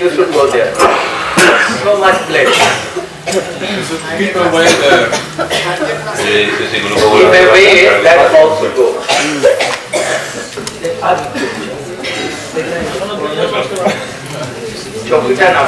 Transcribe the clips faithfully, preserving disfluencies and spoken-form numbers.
you should go there. So much place. Keep away there. Keep away, that also go. Chokita na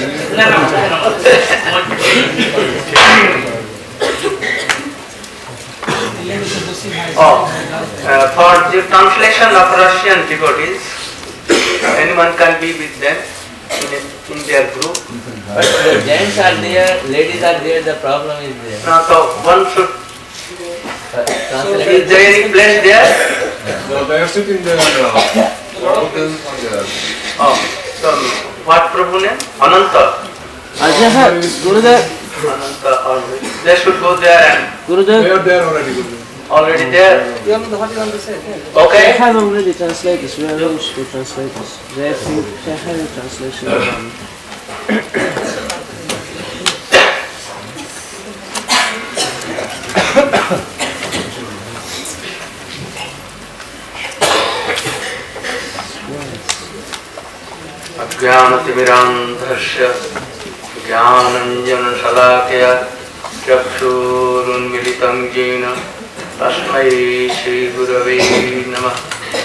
Oh, uh, for the translation of Russian devotees, anyone can be with them in, in their group. But the gents are there, ladies are there, the problem is there. No, so one should. Uh, So is there any place there? No, they are sitting there now. All of them are there. Oh, so what Prabhu name? Ananta. Ajah, Gurudev. Ananta, already. They should go there and They Gurudev. are there already. Gurudev. already there. I Okay. have already translated this. We are arranged to translate this. They have, they have a translation. Um, Ajnanatimirandhasya Jnananjanashalakaya Chakshurunmilitam jena Tasmai Shri Gurave Namah.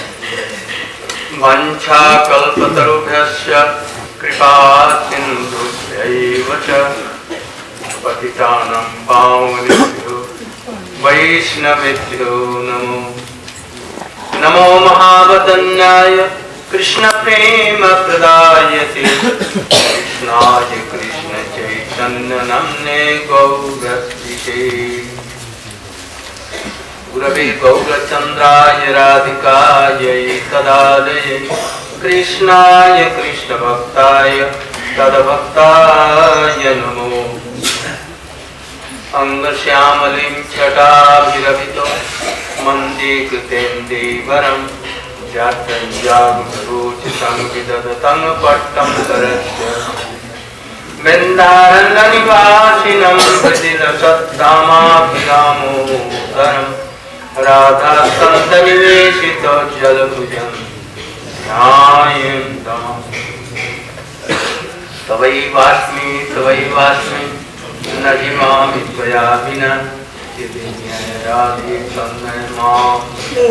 Vancha kalpatarubhyasya kripa sindhubhyaiva cha patitanam pavanebhyo vaishnavebhyo namo. Namo mahavadanyaya Krishna prema pradayate Krishnaya Krishna chaitanya namne gaurasvite Gurave gaurachandraya radhikaya tadadaye Krishnaya Krishna bhaktaya tadabhaktaya namo. Angashyamalim chatabhiravito mande kritende varam Jatan jaguruchitam vidadatam pattam sarasya Vendarananivasinam vididasattamabhiramodaram Radha santaviveshito jalabhujam Nyayendam Tavaivasmi tavaivasmi Najimami tvayavina Chivinyayadi sannayamam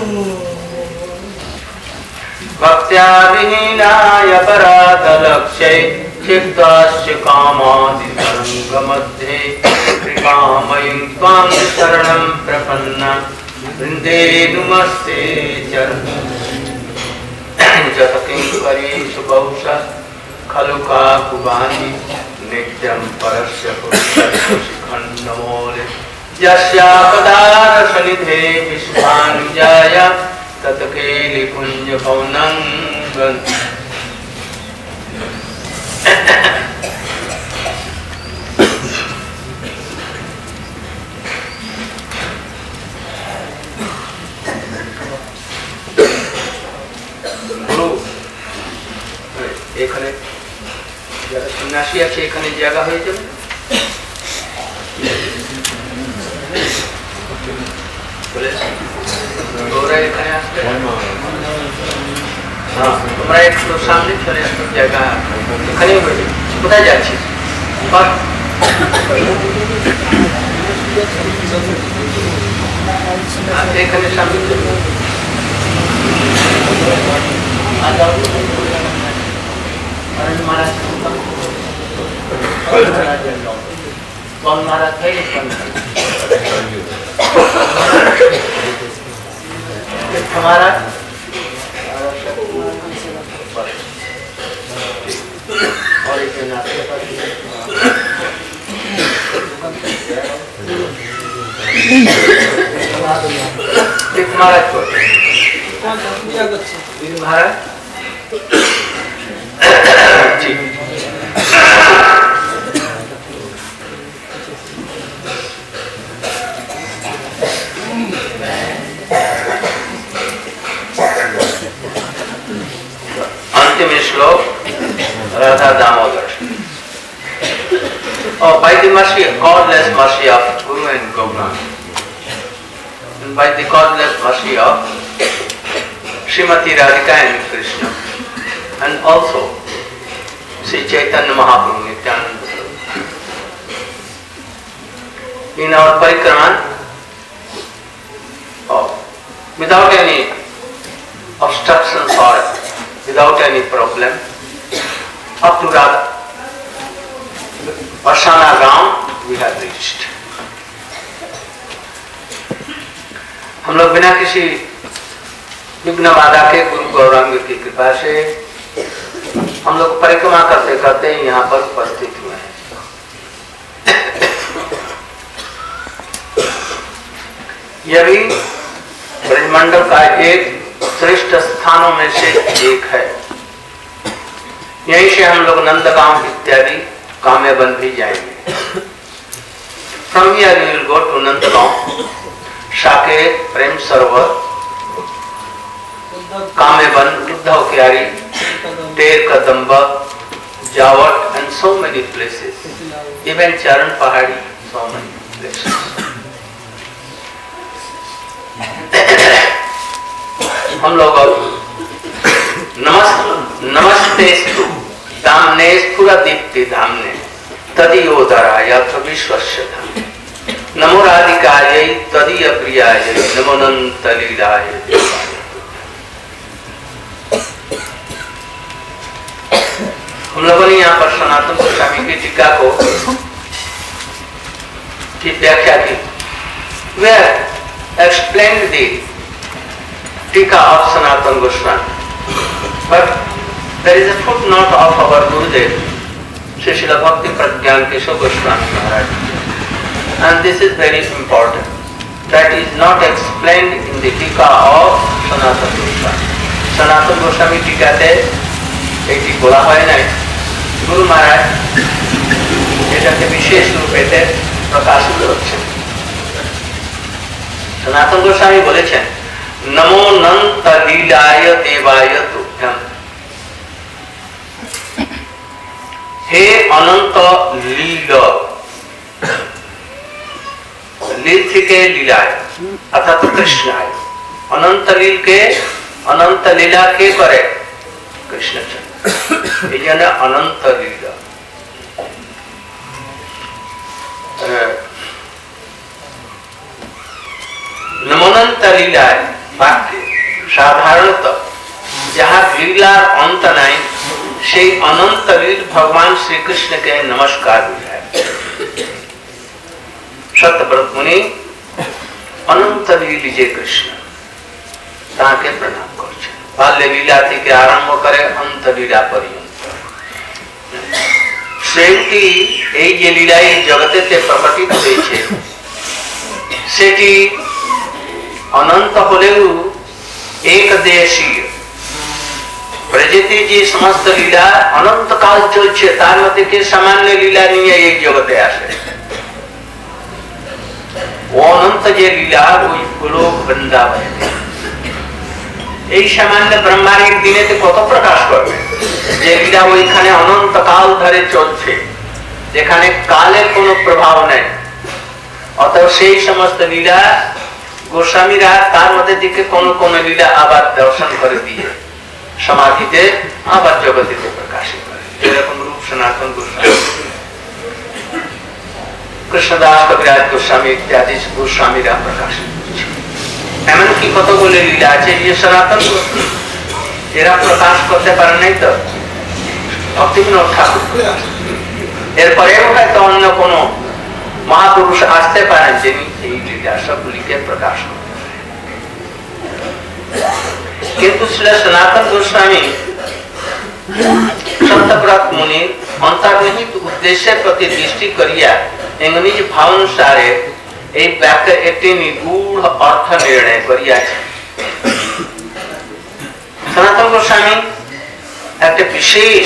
Bhaktya vihinaya paratalakshay Chiktasya kamadi sarangamadhe Kripamayim tvam saranam prapanna Vrinde numaste charanam Jatakim pari subhausha Khaluka kubani Nityam parasya purusha Shikhandamole Yasya padara sanidhe Vishwanujaya Tatakeli kunja paunangan. Guru, ekhane jara sannyasi ache ekhane jaga hoye jabe. Boleh? Gora ekhane asbe. हाँ, तुम्हारा एक तो सामने चले जगह खड़े हुए কোথায় যাচ্ছিস? पर आप এখানে সামনে চলে और महाराज कौन महाराज है हमारा और एक नाश्ते पर महाराज को महाराज अंतिम श्लोक Radha Damodar. Oh, by the mercy, causeless mercy of Guru and Gauranga, and by the causeless mercy of Srimati Radhika and Krishna, and also Sri Chaitanya Mahaprabhu Nityananda. In our parikrama, oh, without any obstructions or without any problem, up to Radha Varsana Gram we have reached. हम लोग बिना किसी विघ्न बाधा के गुरु गौरांग की कृपा से हम लोग परिक्रमा करते करते यहाँ पर उपस्थित हुए हैं। यह भी ब्रजमंडल का एक श्रेष्ठ स्थानों में से एक है। यहीं से हम लोग नंदगांव इत्यादि कामेवन भी जाएंगे। From here we will go to Nandgaon, Saket, Prem Sarovar, Kamevan, Uddhav क्यारी, टेर कदम्बा, जावट and so many places, even Charan Pahadi, so many places. हम लोग नमस् नमस्तेस्तु धामने स्फुरदीप्ति धामने तदीयोदराय विश्वस्य धाम नमो राधिकायै तदीय प्रियायै नमो अनंत लीलाय। हम लोगों ने यहाँ पर सनातन गोस्वामी की टीका को की व्याख्या की। वे explained the tika of Sanatan Goswami, but there is a footnote of our Gurudev Shri Srila भक्ति प्रज्ञान केशव गोस्वामी महाराज, and this is very important. That is not explained in the टीका of सनातन गोस्वामी। सनातन गोस्वामी टीकाते এটি বলা হয় নাই, গুরু মহারাজ এটাকে বিশেষ রূপে প্রকাশিত হচ্ছে। সনাতন গোস্বামী বলেছেন নমো অনন্ত লীলায় দেবায় তুভ্যম, হে অনন্ত লীল, লীল থেকে লীলায় অর্থাৎ কৃষ্ণায়। অনন্ত লীলকে অনন্ত লীলা কে করে? কৃষ্ণচন্দ্র। এই জন্য অনন্ত লীলা। নমনন্ত লীলায় বাক্যে সাধারণত যাহার লীলার অন্ত নাই সেই অনন্ত লীল ভগবান শ্রীকৃষ্ণকে নমস্কার বুঝায়। সত্যব্রত মুনি অনন্ত লীল যে কৃষ্ণ তাকে প্রণাম করছেন। বাল্য লীলা থেকে আরম্ভ করে অন্ত লীলা পর্যন্ত সেটি এই যে লীলা এই জগতেতে প্রকটিত হয়েছে সেটি অনন্ত হলেও একদেশীয়। প্রজাতি যে সমস্ত লীলা অনন্তকাল চলছে তার মধ্যে কে সামান্য লীলা নিয়ে এই জগতে আসে। ও অনন্ত যে লীলা ওই গোলক বৃন্দাবন এই সামান্য ব্রহ্মাণ্ড দিনেতে কত প্রকাশ করবে যে লীলা ওইখানে অনন্ত কাল ধরে চলছে, যেখানে কালের কোনো প্রভাব নেই। অতএব সেই সমস্ত লীলা গোস্বামীরা তার মধ্যে দিকে কোন কোন লীলা আবার দর্শন করে দিয়ে সমাধিতে আবার জগতিতে প্রকাশিত করে। যেরকম রূপ সনাতন গোস্বামী, কৃষ্ণদাস কবিরাজ গোস্বামী ইত্যাদি গোস্বামীরা প্রকাশিত করছে। এমনকি কতগুলো লীলা আছে যে সনাতন এরা প্রকাশ করতে পারে নাই, তো ভক্তিবিনোদ ঠাকুর। এরপরেও হয়তো অন্য কোন মহাপুরুষ আসতে পারেন যিনি এই লীলা সবগুলিকে প্রকাশ করতে পারেন। কিন্তু শ্রী সনাতন গোস্বামী সত্যব্রত মুনির অন্তর্নিহিত উদ্দেশ্যের প্রতি দৃষ্টি করিয়া নিজ ভাবানুসারে এই বাক্যের একটি নিগূঢ় অর্থ নির্ণয় করিয়াছে। সনাতন গোস্বামী একটা বিশেষ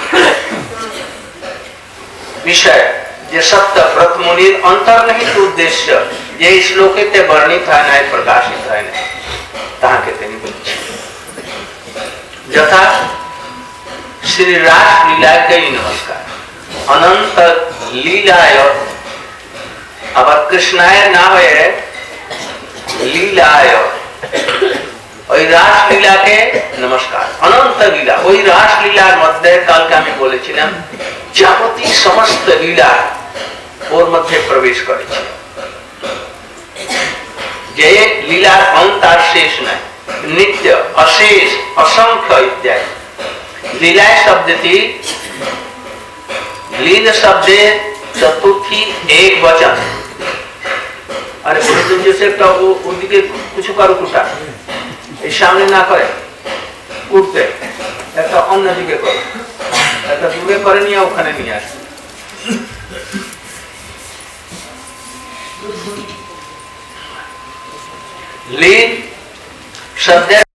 বিষয় যে সত্যব্রত মুনির অন্তর্নিহিত উদ্দেশ্য যে শ্লোকেতে বর্ণিত হয় নাই, প্রকাশিত হয় নাই, তাহাকে তিনি বলছেন। যথা শ্রী রাস লীলাকে নমস্কার, অনন্ত লীলায়, আবার কৃষ্ণায় না হয়ে লীলায় ওই রাসলীলাকে নমস্কার। অনন্ত লীলা, ওই রাসলীলার মধ্যে কালকে আমি বলেছিলাম যাবতীয় সমস্ত লীলা ওর মধ্যে প্রবেশ করেছে, যে লীলার অন্ত আর শেষ নাই, নিত্য অশেষ অসংখ্য ইত্যাদি। লীলায় শব্দটি লীल शब्दे चतुर्थी एक वचन। अरे तुम जैसे একটা ওদিকে কিছু কারো কুটা এই সামনে না করে উঠতে একটা অন্যদিকে করে, একটা দূরে করে নিয়ে ওখানে নিয়ে আসে। লীল শব্দের